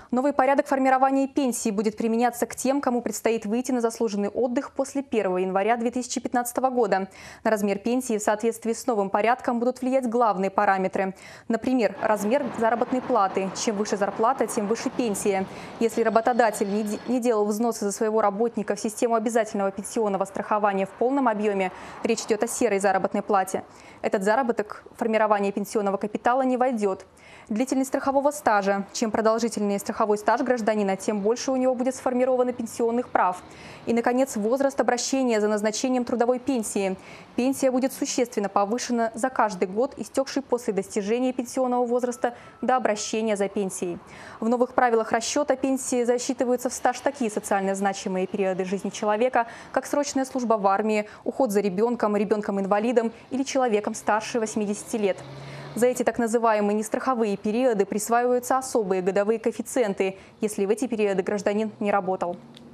Новый порядок формирования пенсии будет применяться к тем, кому предстоит выйти на заслуженный отдых после 1 января 2015 года. На размер пенсии в соответствии с новым порядком будут влиять главные параметры. Например, размер заработной платы. Чем выше зарплата, тем выше пенсия. Если работодатель не делал взносы за своего работника в систему обязательного пенсионного страхования в полном объеме, речь идет о серой заработной плате, этот заработок в формирование пенсионного капитала не войдет. Длительность страхового стажа. Чем продолжительнее страховой стаж гражданина, тем больше у него будет сформировано пенсионных прав. И, наконец, возраст обращения за назначением трудовой пенсии. Пенсия будет существенно повышена за каждый год, истекший после достижения пенсионного возраста до обращения за пенсией. В новых правилах расчета пенсии засчитываются в стаж такие социально значимые периоды жизни человека, как срочная служба в армии, уход за ребенком-инвалидом или человеком старше 80 лет. За эти так называемые нестраховые периоды присваиваются особые годовые коэффициенты, если в эти периоды гражданин не работал.